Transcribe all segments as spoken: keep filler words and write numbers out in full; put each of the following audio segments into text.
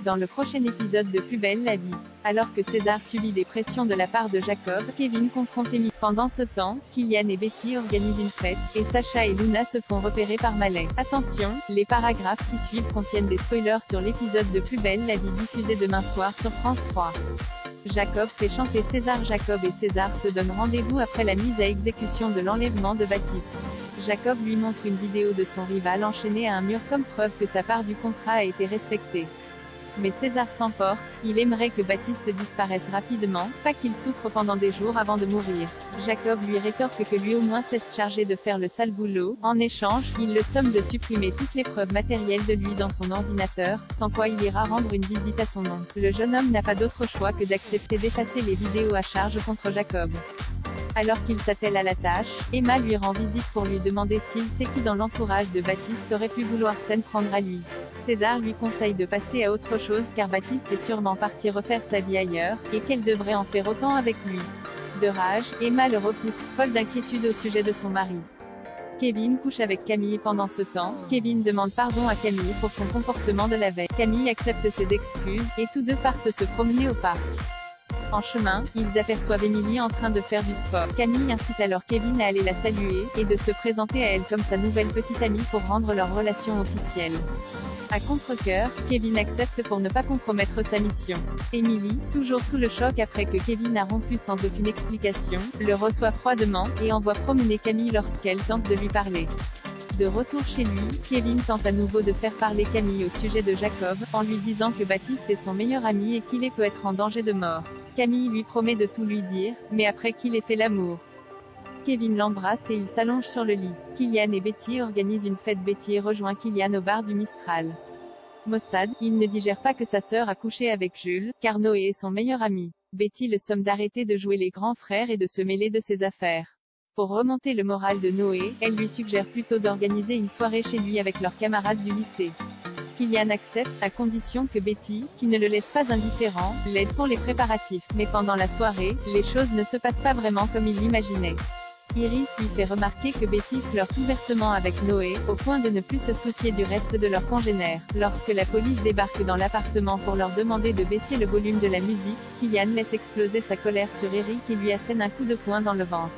Dans le prochain épisode de Plus belle la vie, alors que César subit des pressions de la part de Jacob, Kevin confronte Emily. Pendant ce temps, Kylian et Betty organisent une fête, et Sacha et Luna se font repérer par Malais. Attention, les paragraphes qui suivent contiennent des spoilers sur l'épisode de Plus belle la vie diffusé demain soir sur France trois. Jacob fait chanter César. Jacob et César se donnent rendez-vous après la mise à exécution de l'enlèvement de Baptiste. Jacob lui montre une vidéo de son rival enchaîné à un mur comme preuve que sa part du contrat a été respectée. Mais César s'emporte, il aimerait que Baptiste disparaisse rapidement, pas qu'il souffre pendant des jours avant de mourir. Jacob lui rétorque que lui au moins cesse chargé de faire le sale boulot. En échange, il le somme de supprimer toutes les preuves matérielles de lui dans son ordinateur, sans quoi il ira rendre une visite à son oncle. Le jeune homme n'a pas d'autre choix que d'accepter d'effacer les vidéos à charge contre Jacob. Alors qu'il s'attelle à la tâche, Emma lui rend visite pour lui demander s'il sait qui dans l'entourage de Baptiste aurait pu vouloir s'en prendre à lui. César lui conseille de passer à autre chose car Baptiste est sûrement parti refaire sa vie ailleurs, et qu'elle devrait en faire autant avec lui. De rage, Emma le repousse, folle d'inquiétude au sujet de son mari. Kevin couche avec Camille pendant ce temps. Kevin demande pardon à Camille pour son comportement de la veille. Camille accepte ses excuses, et tous deux partent se promener au parc. En chemin, ils aperçoivent Emily en train de faire du sport. Camille incite alors Kevin à aller la saluer, et de se présenter à elle comme sa nouvelle petite amie pour rendre leur relation officielle. À contre-cœur, Kevin accepte pour ne pas compromettre sa mission. Emily, toujours sous le choc après que Kevin a rompu sans aucune explication, le reçoit froidement, et envoie promener Camille lorsqu'elle tente de lui parler. De retour chez lui, Kevin tente à nouveau de faire parler Camille au sujet de Jacob, en lui disant que Baptiste est son meilleur ami et qu'il peut être en danger de mort. Camille lui promet de tout lui dire, mais après qu'il ait fait l'amour. Kevin l'embrasse et il s'allonge sur le lit. Kylian et Betty organisent une fête. Betty rejoint Kylian au bar du Mistral. Mossad, il ne digère pas que sa sœur a couché avec Jules, car Noé est son meilleur ami. Betty le somme d'arrêter de jouer les grands frères et de se mêler de ses affaires. Pour remonter le moral de Noé, elle lui suggère plutôt d'organiser une soirée chez lui avec leurs camarades du lycée. Kylian accepte, à condition que Betty, qui ne le laisse pas indifférent, l'aide pour les préparatifs. Mais pendant la soirée, les choses ne se passent pas vraiment comme il l'imaginait. Iris lui fait remarquer que Betty flirte ouvertement avec Noé, au point de ne plus se soucier du reste de leurs congénères. Lorsque la police débarque dans l'appartement pour leur demander de baisser le volume de la musique, Kylian laisse exploser sa colère sur Eric et lui assène un coup de poing dans le ventre.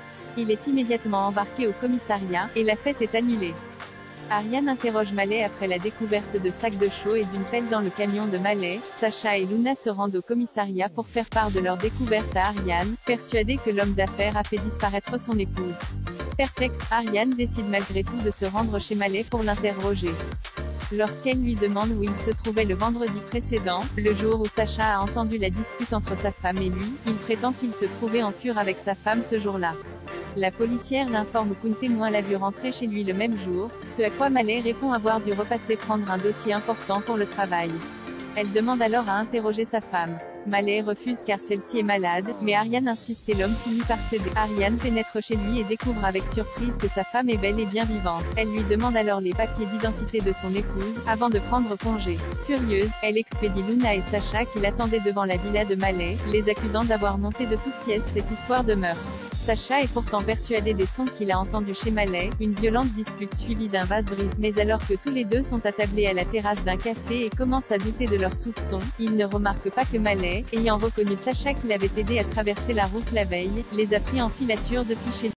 Il est immédiatement embarqué au commissariat, et la fête est annulée. Ariane interroge Malais après la découverte de sacs de chaux et d'une pelle dans le camion de Malais. Sacha et Luna se rendent au commissariat pour faire part de leur découverte à Ariane, persuadée que l'homme d'affaires a fait disparaître son épouse. Perplexe, Ariane décide malgré tout de se rendre chez Malais pour l'interroger. Lorsqu'elle lui demande où il se trouvait le vendredi précédent, le jour où Sacha a entendu la dispute entre sa femme et lui, il prétend qu'il se trouvait en cure avec sa femme ce jour-là. La policière l'informe qu'un témoin l'a vu rentrer chez lui le même jour, ce à quoi Malais répond avoir dû repasser prendre un dossier important pour le travail. Elle demande alors à interroger sa femme. Malais refuse car celle-ci est malade, mais Ariane insiste et l'homme finit par céder. Ariane pénètre chez lui et découvre avec surprise que sa femme est belle et bien vivante. Elle lui demande alors les papiers d'identité de son épouse, avant de prendre congé. Furieuse, elle expédie Luna et Sacha qui l'attendaient devant la villa de Malais, les accusant d'avoir monté de toutes pièces cette histoire de meurtre. Sacha est pourtant persuadé des sons qu'il a entendus chez Malais, une violente dispute suivie d'un vase brisé. Mais alors que tous les deux sont attablés à la terrasse d'un café et commencent à douter de leurs soupçons, il ne remarque pas que Malais, ayant reconnu Sacha qui l'avait aidé à traverser la route la veille, les a pris en filature depuis chez lui.